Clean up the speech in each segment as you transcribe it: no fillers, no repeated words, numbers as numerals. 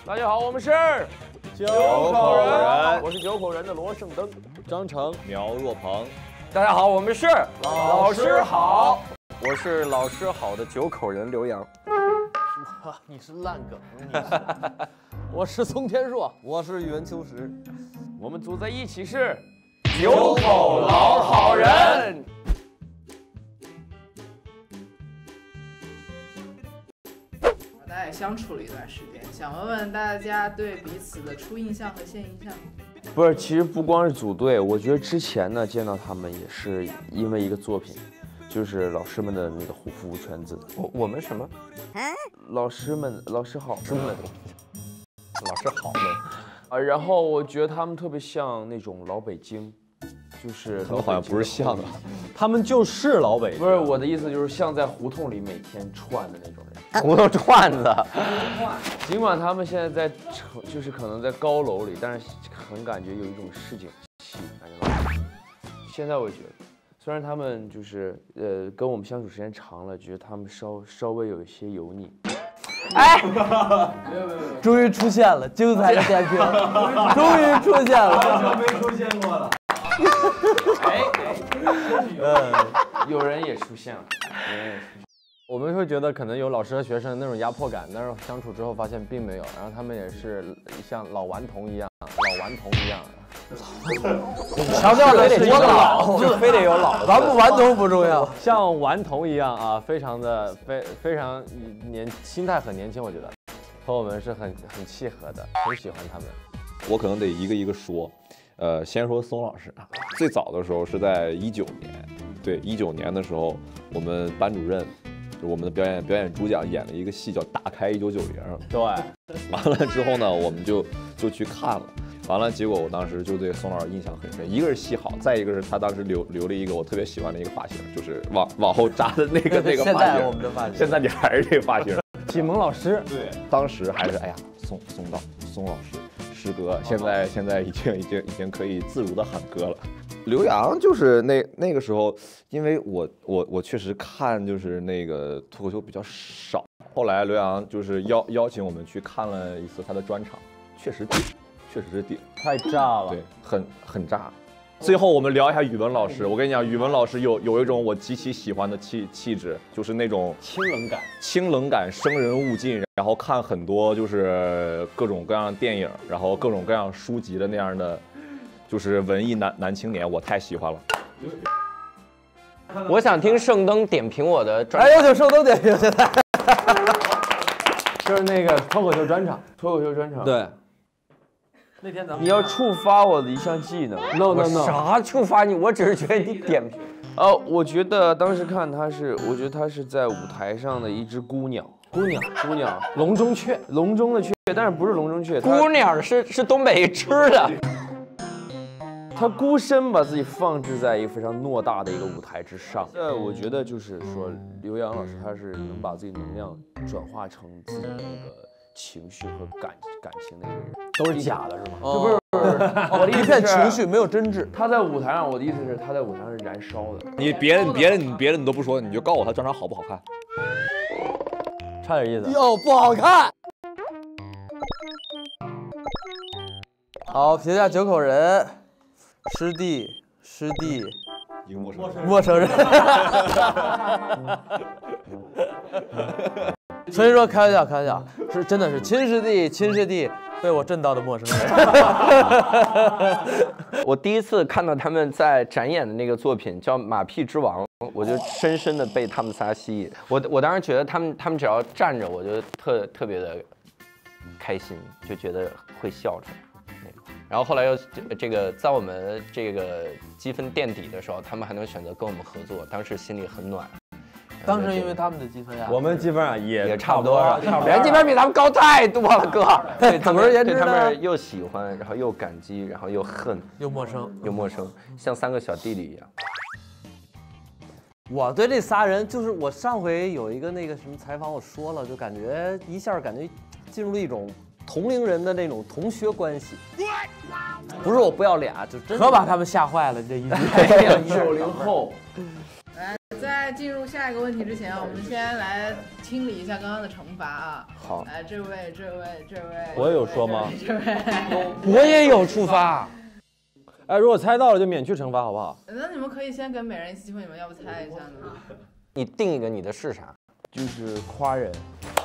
大家好，我们是九口人， 我是九口人的罗胜登、 张成、苗若鹏。 大家好，我们是老师好， 我是老师好的九口人刘洋。 哇，你是烂梗，你是。我是宋天硕， 我是袁秋实， 我们组在一起是九口老好人。 大家也相处了一段时间，想问问大家对彼此的初印象和现印象。 不是，其实不光是组队，我觉得之前呢见到他们也是因为一个作品，就是老师们的那个虎父无犬子。 我们什么？ 老师们，老师好， 老师好们。 然后我觉得他们特别像那种老北京，就是他们好像不是像啊，他们就是老北京。 不是我的意思，就是像在胡同里每天串的那种人。 胡同串子。 尽管他们现在在就是可能在高楼里，但是很感觉有一种市井气，感觉到。现在我觉得，虽然他们就是跟我们相处时间长了，觉得他们稍微有一些油腻。 哎， 终于出现了精彩的点评，终于出现了，好久没出现过了。 有人也出现了， 我们会觉得可能有老师和学生那种压迫感，但是相处之后发现并没有，然后他们也是像老顽童一样，你强调的是多老， 就非得有老， 顽不顽童不重要，像顽童一样啊，非常心态很年轻，我觉得和我们是很契合的，很喜欢他们。 我可能得一个一个说，先说宋老师啊，最早的时候是在19年，对，19年的时候，我们班主任。我们的表演主讲演了一个戏叫《打开1990》， 对， 完了之后呢，我们就去看了，完了结果我当时就对宋老师印象很深，一个是戏好，再一个是他当时留了一个我特别喜欢的一个发型，就是往后扎的那个发型。 现在我们的发型， 现在你还是这个发型。 启蒙老师， 对，当时还是哎呀，宋老师师哥，现在已经可以自如的喊哥了。刘洋就是那个时候，因为我确实看就是那个脱口秀比较少，后来刘洋就是邀请我们去看了一次他的专场，确实是顶， 太炸了， 对，很炸。最后我们聊一下语文老师，我跟你讲，语文老师有一种我极其喜欢的气质，就是那种清冷感，生人勿近，然后看很多就是各种各样的电影，然后各种各样书籍的那样的。就是文艺男青年，我太喜欢了。 我想听盛登点评我的专场。 有请盛登点评，现在就是那个脱口秀专场。 对。 那天咱们你要触发我的一项技能。 No， 啥触发你？我只是觉得你点评。 我觉得当时看我觉得他是在舞台上的一只孤鸟，笼中雀，笼中的雀，但是不是笼中雀， 孤鸟是东北吃的。 他孤身把自己放置在一个非常偌大的一个舞台之上。我觉得就是说，刘洋老师他是能把自己能量转化成自己的那个情绪和感情的一个人， 都是假的是吗？ 不是，我的意思是一片情绪没有真挚。 他在舞台上，我的意思是他在舞台上是燃烧的。 你别的你都不说，你就告诉我他专场好不好看？ 差点意思。 哟，不好看。 好，评价九口人。师弟， 一个陌生人。所以说开玩笑，是真的是亲师弟被我震到的陌生人。 我第一次看到他们在展演的那个作品叫《马屁之王》，我就深深的被他们仨吸引。我当时觉得他们只要站着，我就特别的开心，就觉得会笑出来。然后后来又这个在我们这个积分垫底的时候，他们还能选择跟我们合作，当时心里很暖。 当时因为他们的积分啊， 我们积分啊也差不多，人积分比咱们高太多了，哥。对， 总而言之， 对他们又喜欢，然后又感激，然后又恨， 又陌生， 像三个小弟弟一样。 我对这仨人，就是我上回有一个那个什么采访，我说了，就感觉一下进入了一种同龄人的那种同学关系。不是我不要脸，就真可把他们吓坏了，这一句。 90后。 在在进入下一个问题之前，我们先来清理一下刚刚的惩罚啊。 好， 来，这位， 我也有说吗？ 这位， 我也有触发。 哎，如果猜到了就免去惩罚，好不好？ 那你们可以先给每人一次机会，你们要不猜一下呢？ 你定一个你的是啥？ 就是夸人。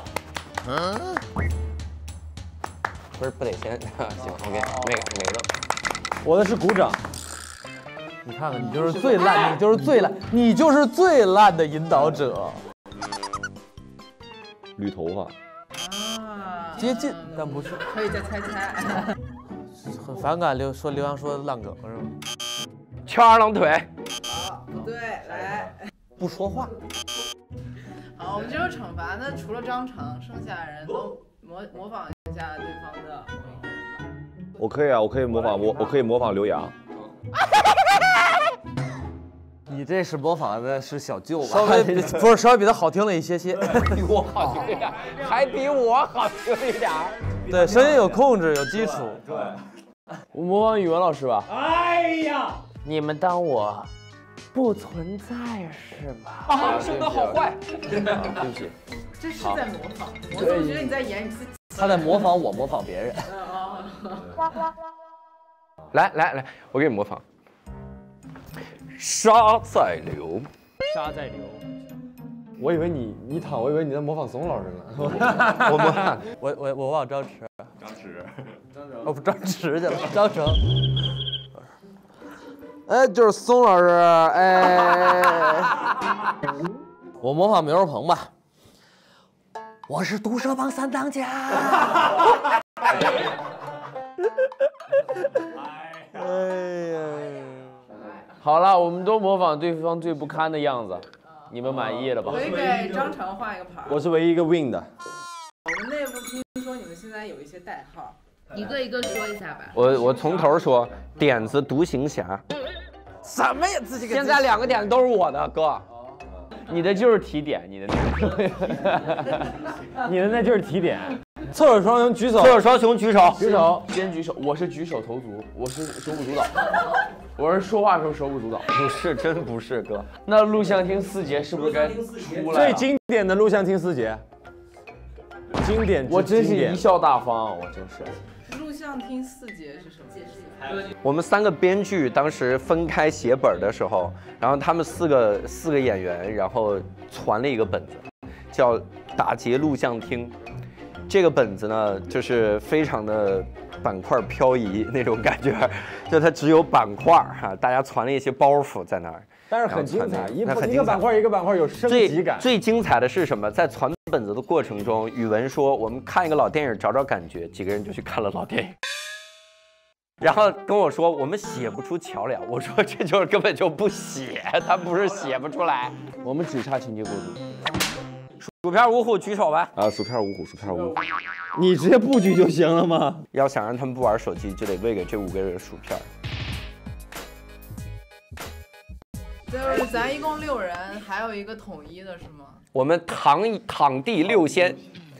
不是不得先行 ，OK，每个都。 我的是鼓掌。你看看，你就是最烂，你就是最烂，你就是最烂的引导者。 捋头发， 啊， 接近，但不是。 可以再猜猜。 很反感刘洋说的烂梗是吗？ 翘二郎腿。 好，不对，来。 不说话。 好，我们这个惩罚呢，除了张成，剩下的人都模仿一下对方的某一个人吧。 我可以啊，我可以模仿我可以模仿刘洋。 你这是模仿的是小舅吧？稍微不是稍微比他好听了一些些。 比我好听一点，还比我好听一点。 对，声音有控制，有基础。对。 我模仿语文老师吧。哎呀，你们当我不存在是吗？ 啊，说的好坏。 对不起。 这是在模仿，我总觉得你在演你自己。 他在模仿我模仿别人。 来，我给你模仿。沙在流， 沙在流。我以为你躺，我以为你在模仿宋老师呢。 我模仿， 我模仿张弛。哦不，张弛去了，张成。哎，就是宋老师，哎。我模仿苗若鹏吧。我是毒蛇帮三当家。哎呀。 好了，我们都模仿对方最不堪的样子，你们满意了吧？ 可以给张成画一个牌。 我是唯一一个 win 的。 我们内部听说你们现在有一些代号， 一个一个说一下吧。 我从头说，点子独行侠。 什么呀？自己给现在2个点都是我的，哥。 你的就是提点，你的那个， 你的那就是提点。侧手双雄举手， 侧手双雄举手， 举手， 先举手。我是举手投足，我是手舞足蹈，我是说话的时候手舞足蹈。 不是，真不是哥。 那录像厅4节是不是该出来？ 最经典的录像厅4节，经典。 我真是贻笑大方，我真是。 录像厅4节是什么？解释一下。 我们3个编剧当时分开写本的时候，然后他们4个演员，然后传了一个本子，叫《打劫录像厅》。这个本子呢，就是非常的板块漂移那种感觉，就它只有板块哈，大家传了一些包袱在那儿。 但是很精彩，一个板块一个板块有升级感。 最精彩的是什么？在传本子的过程中，宇文说我们看一个老电影找找感觉，几个人就去看了老电影。然后跟我说我们写不出桥梁，我说这就是根本就不写，他不是写不出来， 我们只差情节过渡。 薯片五虎举手吧。 啊，薯片五虎，薯片五虎。 你直接不举就行了吗？ 要想让他们不玩手机，就得喂给这5个人薯片。 就是咱一共6人，还有一个统一的是吗？ 我们躺地6仙。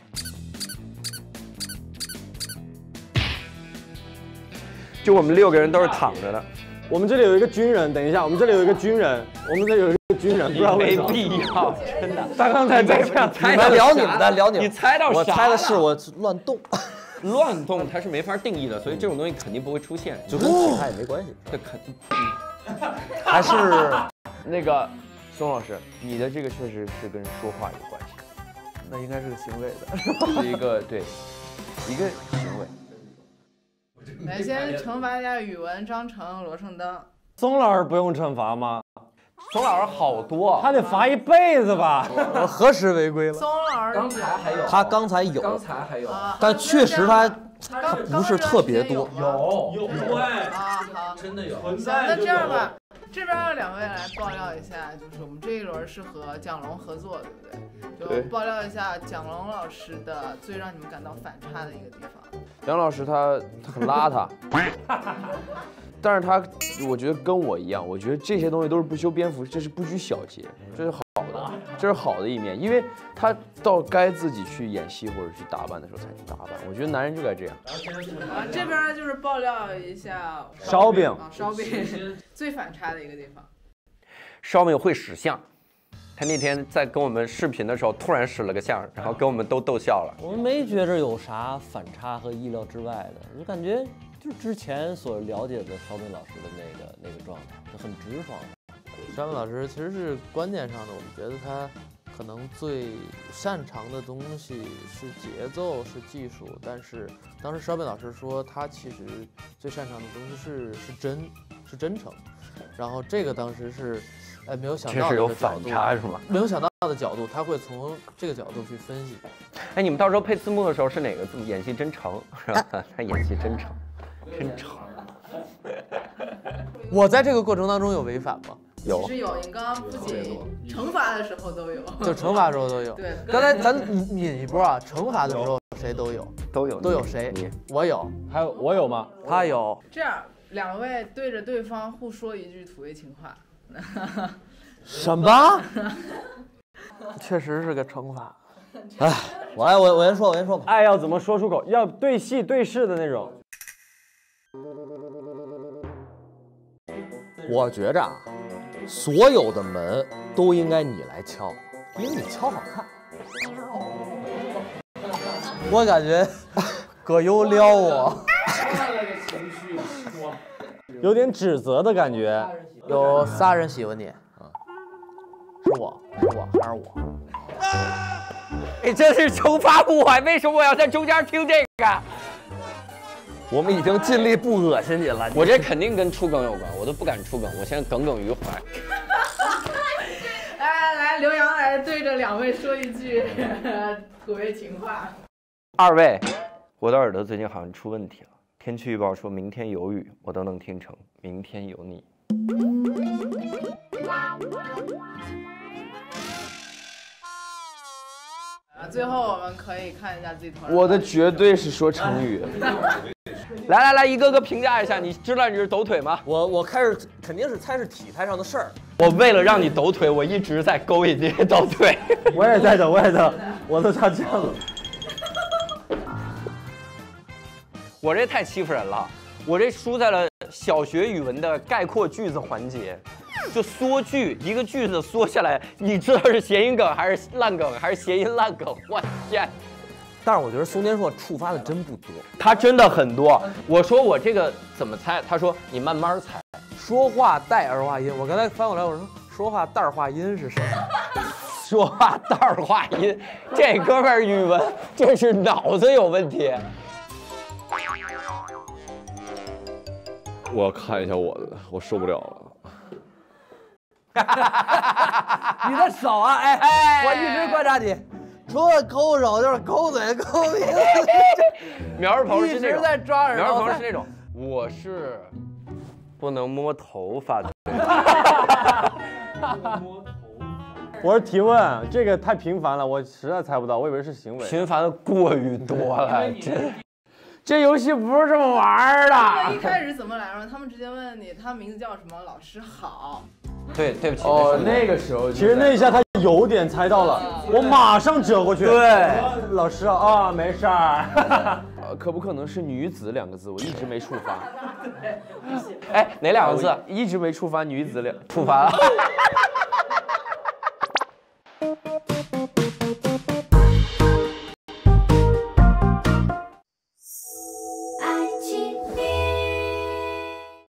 就我们6个人都是躺着的。 我们这里有一个军人，等一下，我们这里有一个军人，我们这里有一个军人，不知道为什么。 没必要，真的。 他刚才在这样猜你们聊你们的，聊你们。 你猜到啥？ 我猜的是我乱动， 乱动它是没法定义的，所以这种东西肯定不会出现， 就跟其他也没关系。 这肯定。 还是那个宋老师，你的这个确实是跟说话有关系， 那应该是个行为的， 是一个对，一个行为。 来，先惩罚一下宇文、张成、罗胜登。 宋老师不用惩罚吗？ 宋老师好多， 他得罚一辈子吧？我何时违规了？ 宋老师， 刚才还有， 啊他刚才有，但确实他不是特别多。 有啊，好，真的有。行，那这样吧，这边有2位来爆料一下，就是我们这一轮是和蒋龙合作，对不对？就爆料一下蒋龙老师的最让你们感到反差的一个地方。 蒋老师他很邋遢，但是他我觉得跟我一样，我觉得这些东西都是不修边幅，这是不拘小节，这是好的，这是好的一面，因为他到该自己去演戏或者去打扮的时候才去打扮，我觉得男人就该这样。 啊，这边就是爆料一下烧饼啊，烧饼最反差的一个地方。 烧饼会使相， 他那天在跟我们视频的时候，突然使了个相，然后给我们都逗笑了。 我们没觉着有啥反差和意料之外的，就感觉就是之前所了解的邵兵老师的那个状态，就很直爽。 邵兵老师其实是观念上的，我们觉得他可能最擅长的东西是节奏，是技术，但是当时邵兵老师说他其实最擅长的东西是真诚，然后这个当时是。没有想到这是有反差是吗？ 没有想到的角度，他会从这个角度去分析。 哎，你们到时候配字幕的时候是哪个字幕？演戏真诚是吧？他演戏真诚，真诚。 我在这个过程当中有违反吗？ 有。 其实有，你刚刚不仅惩罚的时候都有， 就惩罚的时候都有。 对， 刚才咱抿一波啊，惩罚的时候谁都有，都有谁？我有， 还有我有吗？ 他有。 这样2位对着对方互说一句土味情话。 什么？ 确实是个惩罚。 哎，我先说吧。爱要怎么说出口？要对戏对事的那种。 我觉着啊，所有的门都应该你来敲，因为你敲好看。 我感觉葛优撩我， 有点指责的感觉。 有仨人喜欢你，是我还是我？ 你这是惩罚我，为什么我要在中间听这个？ 我们已经尽力不恶心你了。 我这肯定跟出梗有关，我都不敢出梗，我现在耿耿于怀。 来，刘洋来对着2位说一句土味情话。 2位，我的耳朵最近好像出问题了。天气预报说明天有雨，我都能听成明天有你。 最后我们可以看一下自己头上。 我的绝对是说成语。 来，一个个评价一下，你知道你是抖腿吗？ 我开始肯定是猜是体态上的事儿。 我为了让你抖腿，我一直在勾引你抖腿。 我也在抖，我都差这样了。 我这太欺负人了，我这输在了小学语文的概括句子环节，就缩句，一个句子缩下来，你知道是谐音梗还是烂梗，还是谐音烂梗？我天！ 但是我觉得宋天硕触发的真不多， 他真的很多。我说我这个怎么猜？他说你慢慢猜。 说话带儿化音，我刚才翻过来，我说说话带儿化音是什么？ 说话带儿化音，这哥们儿语文这是脑子有问题。 我看一下我的，我受不了了。 你的手啊，我一直观察你，除了抠手就是抠嘴、抠鼻子。 苗儿鹏是那种， 一直在抓耳朵。 苗儿鹏是那种，我是不能摸头发的。 我是提问，这个太频繁了，我实在猜不到，我以为是行为。 频繁的过于多了，真。 这游戏不是这么玩的。 他们一开始怎么来着？他们直接问你，他名字叫什么？老师好。 对不起。 哦，那个时候， 其实那一下他有点猜到了，我马上折过去。对，老师啊，没事儿。 可不可能是女子2个字？我一直没触发。 哎，哪2个字？ 一直没触发女子2。 触发了。